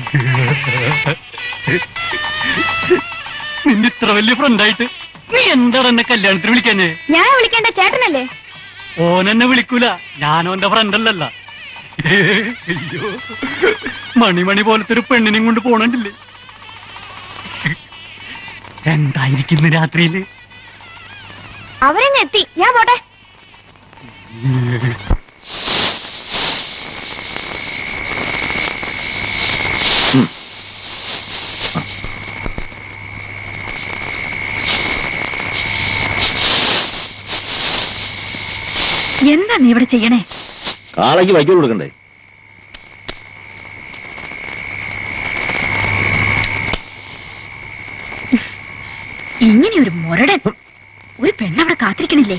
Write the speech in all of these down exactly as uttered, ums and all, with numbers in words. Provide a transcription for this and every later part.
നിന്റെ ഇത്ര വലിയ ഫ്രണ്ടായിട്ട് നീ എന്താണ് എന്നെ കല്യാണത്തിന് വിളിക്കാഞ്ഞേ? ഞാൻ വിളിക്കേണ്ട ചേട്ടനല്ലേ? ഓനെന്നെ വിളിക്കൂല, ഞാനോന്റെ ഫ്രണ്ടല്ലല്ല. അയ്യോ, മണിമണി പോലത്തെ ഒരു പെണ്ണിനെയും കൊണ്ട് പോണണ്ടില്ലേ? എന്തായിരിക്കും രാത്രിയില്? അവരെന്നെ എത്തി, ഞാൻ പോട്ടെ. എന്താ നീ ഇവിടെ ചെയ്യണേ? കാളയ്ക്ക് വൈക്കോൽ കൊടുക്കണ്ടേ? ഇങ്ങനെ ഒരു മുരടൻ ഒരു പെണ്ണവിടെ കാത്തിരിക്കണില്ലേ?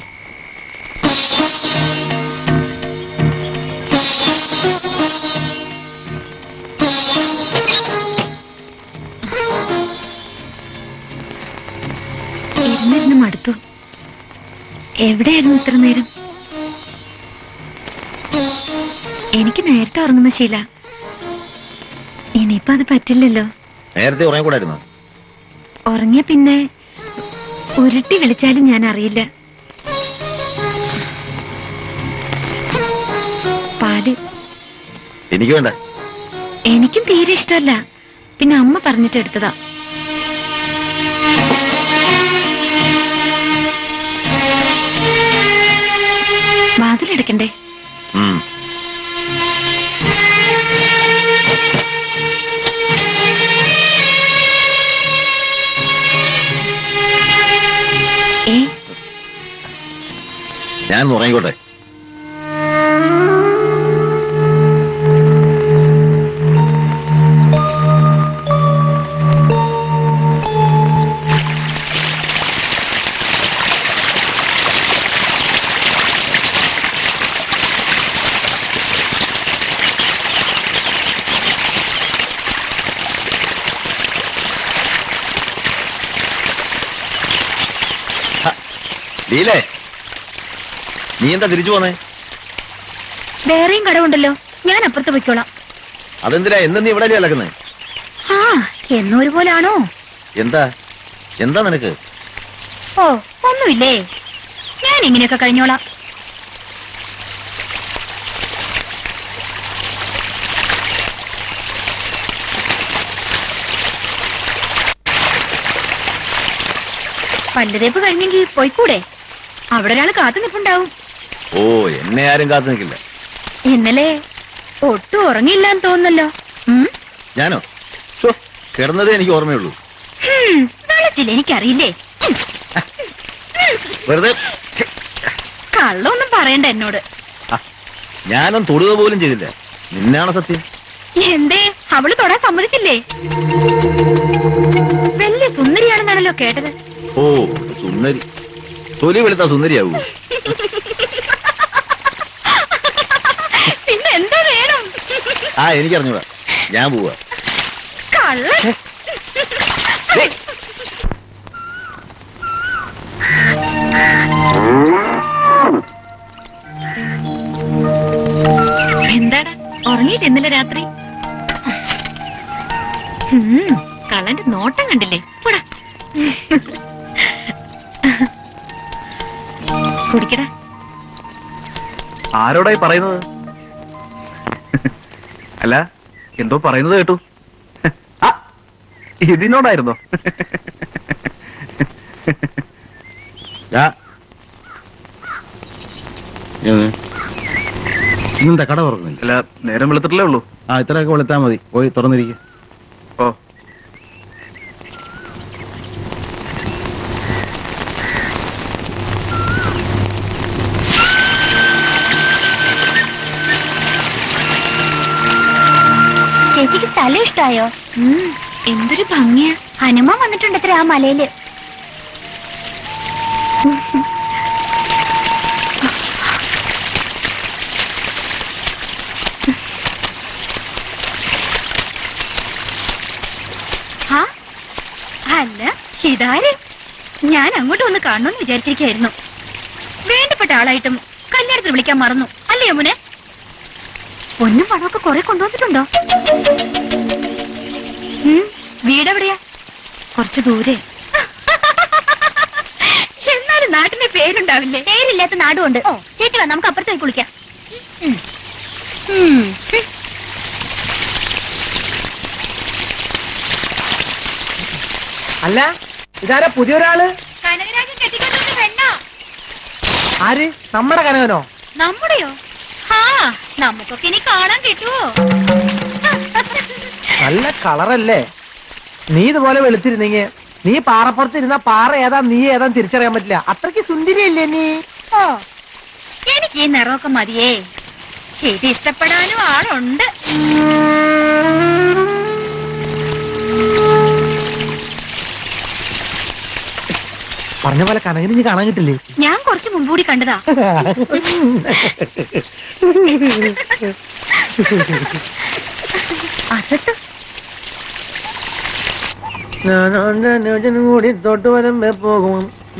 ഇരുന്നിരുന്ന് മടുത്തു. എവിടെയായിരുന്നു ഇത്ര നേരം? എനിക്ക് നേരത്തെ ഉറങ്ങുന്ന ശീല. ഇനിയിപ്പോ അത് പറ്റില്ലല്ലോ. നേരത്തെ ഉറങ്ങിക്കൂടായിരുന്നോ? ഉറങ്ങിയ പിന്നെ ഉരുട്ടി വിളിച്ചാലും ഞാൻ അറിയില്ല. പാല് എനിക്ക് വേണ്ട. എനിക്കും തീരെ ഇഷ്ടമല്ല. പിന്നെ അമ്മ പറഞ്ഞിട്ട് എടുത്തതാ. വാതിലടക്കണ്ടേ? ഏ ഞാൻ ഉറങ്ങിക്കോട്ടെ. ലീലേ, നീ എന്താ തിരിച്ചു പോന്നേ? വേറെയും കടവുണ്ടല്ലോ, ഞാൻ അപ്പുറത്ത് പൊയ്ക്കോളാം. അതെന്തിനാ എന്നും നീ ഇവിടെ അലക്കുന്നേ? ആ എന്നൊരു പോലാണോ? എന്താ എന്താ നിനക്ക്? ഓ ഒന്നുമില്ലേ, ഞാൻ ഇങ്ങനെയൊക്കെ കഴിഞ്ഞോളാം. പല്ലുതേപ്പ് കഴിഞ്ഞെങ്കിൽ പോയിക്കൂടെ? അവിടെ ഒരാൾ കാത്തു നിൽപ്പുണ്ടാവും. ഓ, എന്നെ ആരും കാത്തു നിൽക്കില്ല. ഇന്നലെ ഒട്ടും ഉറങ്ങിയില്ലാന്ന് തോന്നുന്നല്ലോ. ഞാനോ? കിടന്നതേ എനിക്ക് ഓർമ്മയുള്ളൂ. വെള്ളച്ചില്ല, എനിക്കറിയില്ലേ. വെറുതെ കള്ളൊന്നും പറയണ്ട എന്നോട്. ഞാനും തൊടുക പോലും ചെയ്തില്ല. നിന്നാണ് സത്യം. എന്തേ അവള് തൊടാൻ സമ്മതിച്ചില്ലേ? വലിയ സുന്ദരിയാണെന്നാണല്ലോ കേട്ടത്. ഓ, സുന്ദരി. തൊലി വെളുത്താ സുന്ദരിയാവൂ? പിന്നെ എന്താ വേണം? ആ എനിക്കറിഞ്ഞൂടാ, ഞാൻ പോവാ. കള്ളൻ. എന്താടാ ഉറങ്ങിയിട്ട് ഇന്നലെ രാത്രി? കള്ളന്റെ നോട്ടം കണ്ടില്ലേ? പോടാ കുടിക്കടാ. ആരോടായി പറയുന്നത്? അല്ല, എന്തോ പറയുന്നത് കേട്ടു. ഇതിനോടായിരുന്നോ? ഇന്നെന്താ കട തുറക്കുന്നില്ല? അല്ല, നേരം വെളുത്തിട്ടല്ലേ ഉള്ളൂ. ആ, ഇത്രയൊക്കെ വെളുത്താ മതി. പോയി തുറന്നിരിക്കും. ഓ, ചേച്ചിക്ക് സ്ഥലം ഇഷ്ടായോ? എന്തൊരു ഭംഗിയാ. ഹനുമാൻ വന്നിട്ടുണ്ടത്ര ആ മലയില്. അല്ല, ഇതാര്? ഞാൻ അങ്ങോട്ട് വന്ന് കാണണമെന്ന് വിചാരിച്ചിരിക്കായിരുന്നു. വേണ്ടപ്പെട്ട ആളായിട്ടും കല്യാണത്തിന് വിളിക്കാൻ മറന്നു അല്ലേ യമുനെ? പൊന്നും പണമൊക്കെ കുറെ കൊണ്ടുവന്നിട്ടുണ്ടോ? വീടെവിടെയാ? കുറച്ചു ദൂരെ. എന്നാലും നാട്ടിന്റെ പേരുണ്ടാവില്ലേ? പേരില്ലാത്ത നാടുകൊണ്ട്. ഓ ചേച്ചി വാ, നമുക്ക് അപ്പുറത്ത് പോയി കുളിക്കാം. അല്ല, ഇതാരാ പുതിയൊരാള്? കനകരാജൻ കെട്ടിക്കൊണ്ടു പെണ്ണോ? ആര്? നമ്മുടെ കനകനോ? നമ്മുടെയോ? ആ, നമുക്കൊക്കെ ഇനി കാണാൻ കിട്ടുവോ? നല്ല കളറല്ലേ? നീ ഇതുപോലെ വെളുത്തിരുന്നെങ്കി നീ പാറപ്പുറത്ത് ഇരുന്ന പാറ ഏതാ നീ ഏതാ തിരിച്ചറിയാൻ പറ്റില്ല. അത്രയ്ക്ക് സുന്ദരിയല്ലേ നീ? ഓ, എനിക്ക് ഈ നിറമൊക്കെ മതിയേ. ഇത് ഇഷ്ടപ്പെടാനും ആളുണ്ട്. പറഞ്ഞ പോലെ കനകന് നീ കാണാൻ കിട്ടില്ലേ? ഞാൻ കുറച്ച് മുമ്പൂടി കണ്ടതാ. അസത്ത് കൂടി തൊട്ട് വരമ്പേ പോകും.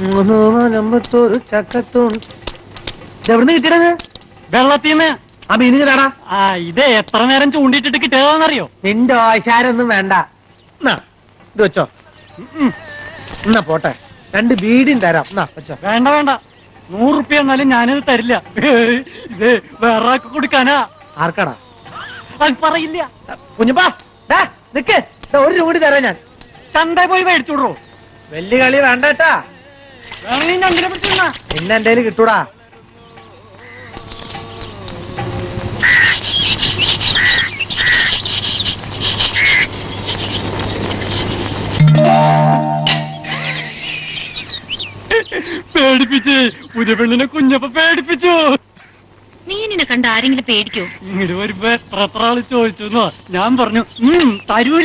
ചക്കത്തും എവിടുന്ന് കിട്ടിയത്? വെള്ളത്തിന്ന്. ആ മീൻ കിട്ടാടാ. ആ ഇത് എത്ര നേരം ചൂണ്ടിട്ടിട്ട് കിട്ടിയതാണെന്നറിയോ? നിന്റെ ആശാരൊന്നും വേണ്ട. ഇത് വെച്ചോ. എന്നാ പോട്ടെ, രണ്ട് ബീഡിയും തരാം. എന്നാ വെച്ചോ. വേണ്ട വേണ്ട, നൂറുപ്യ എന്നാലും ഞാനിത് തരില്ല. ഇത് വേറെ ആൾക്ക് കൊടുക്കാനാ. ആർക്കാടാ? അത് പറയില്ല. കുഞ്ഞപ്പാ നിക്ക്, ഒരു രൂപ കൂടി തരാം ഞാൻ. ചന്ത പോയി മേടിച്ചോടോ. വലിയ കളി വേണ്ട കേട്ടാ. വേണമെങ്കിൽ ഞണ്ടിനെ പിടിച്ചിരുന്ന പിന്നെ എന്റെ കയ്യിൽ കിട്ടൂടാ. പേടിപ്പിച്ച് പുതിയ പെണ്ണിനെ കുഞ്ഞപ്പ പേടിപ്പിച്ചു. മീനിനെ കണ്ട് ആരെങ്കിലും പേടിക്കോ? ഇങ്ങോട്ട് വരുമ്പോ എത്ര എത്ര ആള് ചോദിച്ചു. ഞാൻ പറഞ്ഞു ഉം തരൂല.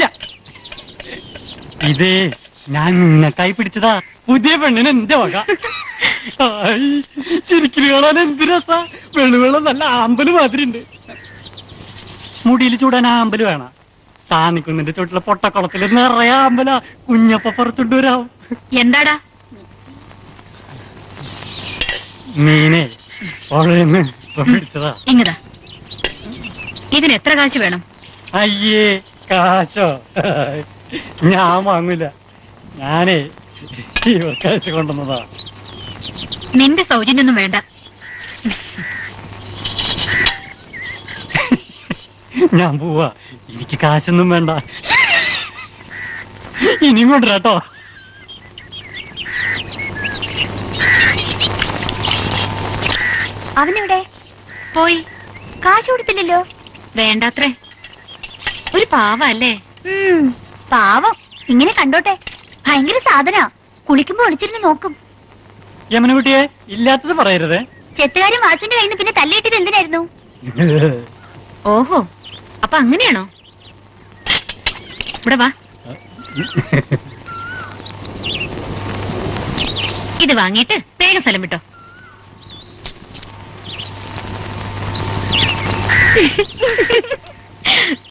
ഇതേ ഞാൻ നിന്നക്കായി പിടിച്ചതാ. പുതിയ പെണ്ണിന് എന്റെ വക. ചിരിക്കല് കാണാൻ എന്ത് രസാ. വെള്ളുവെള്ളം നല്ല ആമ്പല് മാതിരി ഉണ്ട്. മുടിയിൽ ചൂടാൻ ആമ്പല് വേണം. താന്നിക്കുന്നിന്റെ ചോട്ടിലെ പൊട്ടക്കുളത്തില് നിറയെ ആമ്പല. കുഞ്ഞപ്പ പുറത്തുണ്ട് വരാവും. എന്താടാ? മീനെ പുഴയെന്ന് പിടിച്ചതാ. ഇങ്ങതാ. ഇതിന് എത്ര കാശ് വേണം? അയ്യേ, കാശോ? ഞാൻ വാങ്ങൂല. ഞാനേ ഇവർക്കാശ് കൊണ്ടുവന്നതാ. നിന്റെ സൗജന്യൊന്നും വേണ്ട. ഞാൻ പോവാ. എനിക്ക് കാശൊന്നും വേണ്ട. ഇനിയും കൊണ്ടുവരാട്ടോ. അവനെവിടെ പോയി. കാശ് കൊടുത്തില്ലല്ലോ. വേണ്ടാത്രേ. ഒരു പാവല്ലേ? ഉം പാവം. ഇങ്ങനെ കണ്ടോട്ടെ. ഭയങ്കര സാധന. കുളിക്കുമ്പോ ഒളിച്ചിരുന്ന് നോക്കും. യമനകുട്ടിയെ ഇല്ലാത്തത് പറയരുത്. ചെത്തുകാരും വാസുവിന്റെ കയ്യിൽ നിന്ന് പിന്നെ തല്ലിയിട്ടത് എന്തിനായിരുന്നു? ഓഹോ, അപ്പൊ അങ്ങനെയാണോ? ഇവിടെ വാ. ഇത് വാങ്ങിയിട്ട് വേഗം സ്ഥലം വിട്ടോ.